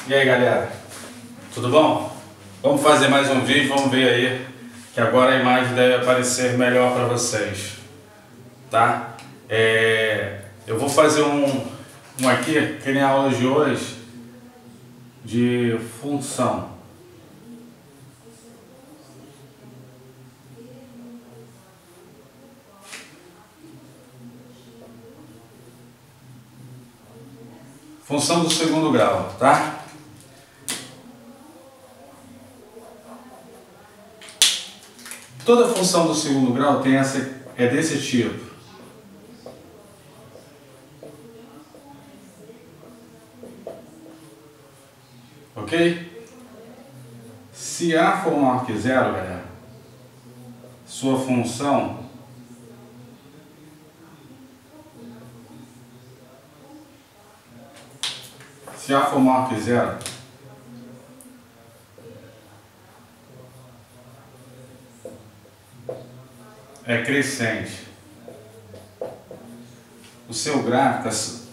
E aí galera, tudo bom? Vamos fazer mais um vídeo, vamos ver aí que agora a imagem deve aparecer melhor para vocês, tá? Eu vou fazer um aqui, que nem a aula de hoje, de função. Função do segundo grau, tá? Toda função do segundo grau tem é desse tipo. Ok? Se A for maior que zero, galera, sua função se A for maior que zero, é crescente. O seu gráfico,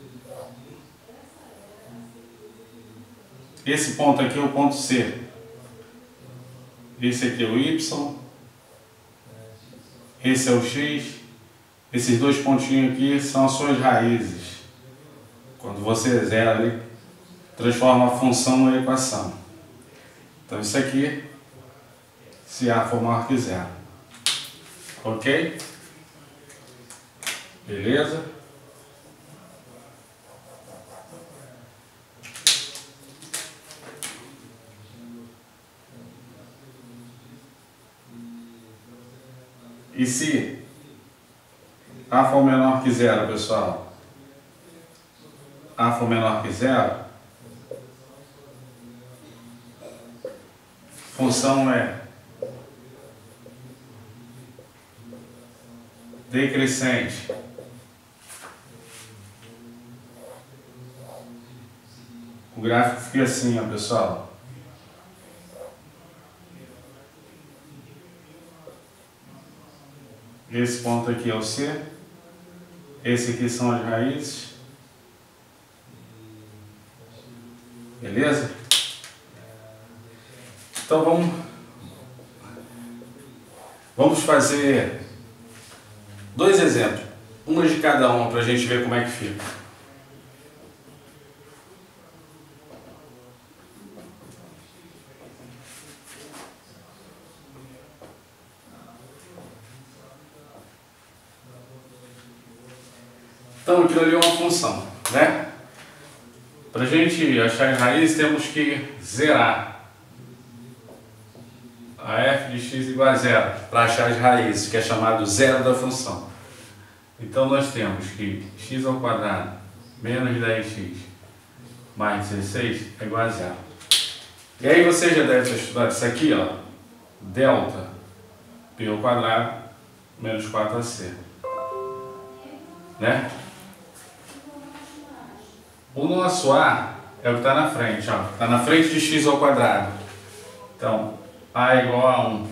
esse ponto aqui é o ponto C. Esse aqui é o Y. Esse é o X. Esses dois pontinhos aqui são as suas raízes. Quando você zera ali, transforma a função numa equação. Então isso aqui, se A for maior que zero. Ok? Beleza? E se A for menor que zero, pessoal? A for menor que zero, função é decrescente. O gráfico fica assim, ó, pessoal. Esse ponto aqui é o C. Esse aqui são as raízes. Beleza? Então vamos fazer dois exemplos. Uma de cada uma para a gente ver como é que fica. Então aquilo ali é uma função, né? Para a gente achar as raízes temos que zerar a f de x igual a zero para achar as raízes, que é chamado zero da função. Então nós temos que x ao quadrado menos 10x mais 16 é igual a zero. E aí você já deve ter estudado isso aqui, ó, delta p ao quadrado menos 4ac, né? O nosso A é o que está na frente, ó. Está na frente de x ao quadrado. Então, A é igual a 1.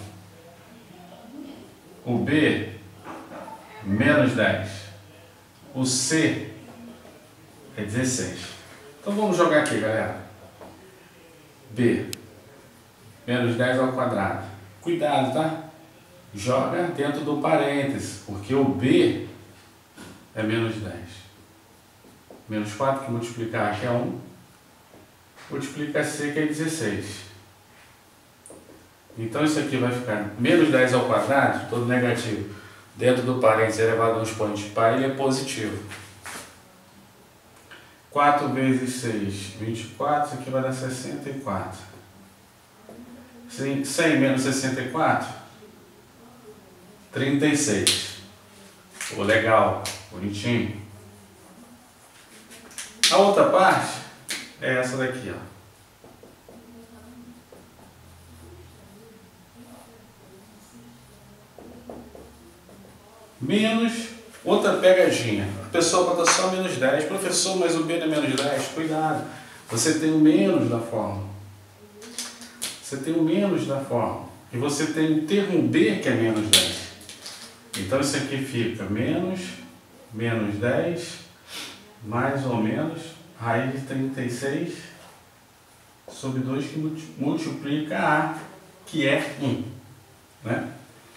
O B, menos 10. O C é 16. Então vamos jogar aqui, galera. B, menos 10 ao quadrado. Cuidado, tá? Joga dentro do parênteses, porque o B é menos 10. Menos 4 que multiplicar aqui é 1, multiplica C que é 16. Então isso aqui vai ficar menos 10 ao quadrado, todo negativo, dentro do parênteses elevado a um expoente par, ele é positivo. 4 vezes 6, 24, isso aqui vai dar 64. 100 menos 64, 36. Pô, legal, bonitinho. A outra parte é essa daqui, ó. Menos outra pegadinha. A pessoa bota só menos 10. Professor, mas o B não é menos 10. Cuidado. Você tem o menos na fórmula. Você tem o menos na fórmula. E você tem o termo B que é menos 10. Então isso aqui fica menos 10 mais ou menos raiz de 36 sobre 2 que multiplica A, que é 1. Né?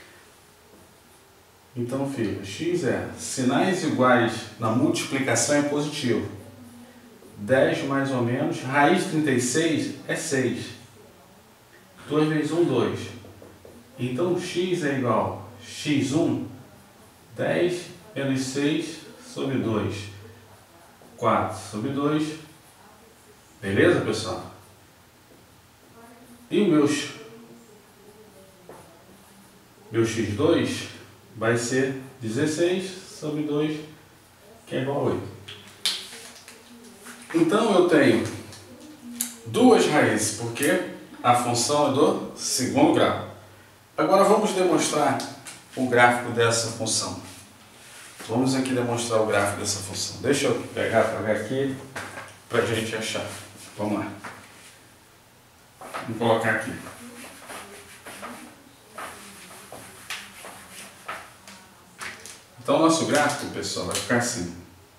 Então fica, x é sinais iguais na multiplicação é positivo. 10 mais ou menos, raiz de 36 é 6. 2 vezes 1, 2. Então x é igual a x1, 10 menos 6 sobre 2. 4 sobre 2. Beleza, pessoal? E o meu x2 vai ser 16 sobre 2, que é igual a 8. Então eu tenho duas raízes, porque a função é do segundo grau. Agora vamos demonstrar o gráfico dessa função. Vamos aqui demonstrar o gráfico dessa função. Deixa eu apagar aqui para a gente achar. Vamos lá. Vou colocar aqui. Então o nosso gráfico, pessoal, vai ficar assim.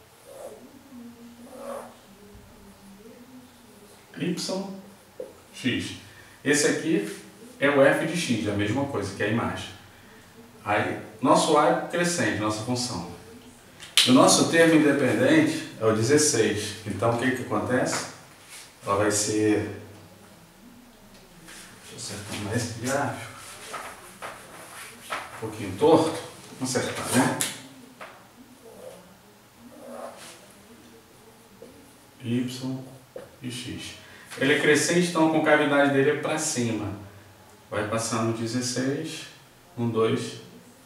Y, x. Esse aqui é o f de x, a mesma coisa que a imagem. Aí, nosso a é crescente, nossa função. O nosso termo independente é o 16. Então, o que acontece? Ela vai ser... Deixa eu acertar mais esse gráfico. Um pouquinho torto. Vamos acertar, né? Y e x. Ele é crescente, então a concavidade dele é para cima. Vai passar no 16, no 2.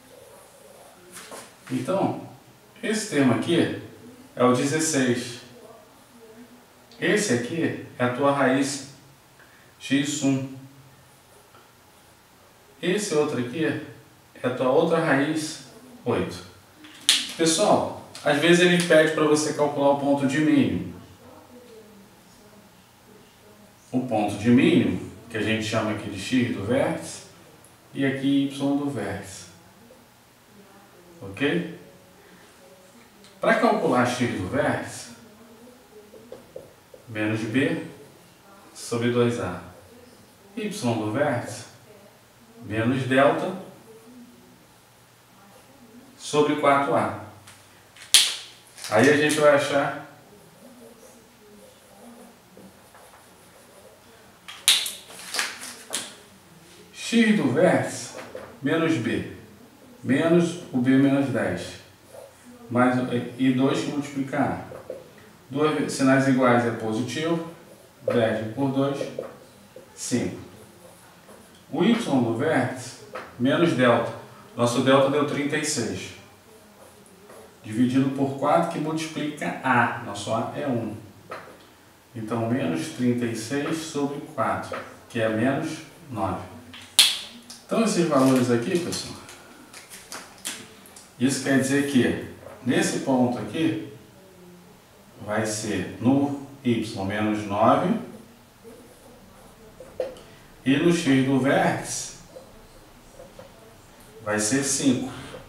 Então, esse termo aqui é o 16. Esse aqui é a tua raiz x1. Esse outro aqui é a tua outra raiz 8. Pessoal, às vezes ele pede para você calcular o ponto de mínimo. O ponto de mínimo, que a gente chama aqui de x do vértice, e aqui y do vértice. Ok? Para calcular x do vértice, menos b sobre 2a. Y do vértice, menos delta sobre 4a. Aí a gente vai achar x do vértice menos b, menos o b menos 10, mais, e 2 que multiplica a. Dois sinais iguais é positivo, 10 por 2, 5. O y do vértice menos delta, nosso delta deu 36, dividido por 4 que multiplica a, nosso a é 1. Então menos 36 sobre 4, que é menos 9. Então esses valores aqui, pessoal, isso quer dizer que nesse ponto aqui vai ser no y menos 9 e no x do vértice vai ser 5.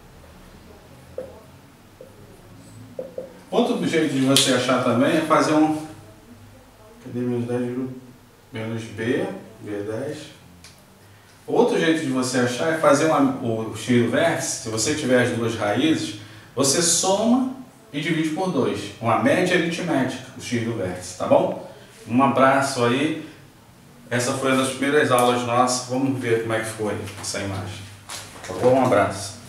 Outro jeito de você achar também é fazer um... Cadê menos 10? Menos b, b10. Outro jeito de você achar é fazer o x do vértice. Se você tiver as duas raízes, você soma e divide por 2. Uma média aritmética do x do vértice, tá bom? Um abraço aí. Essa foi uma das primeiras aulas nossas. Vamos ver como é que foi essa imagem. Tá bom? Um abraço.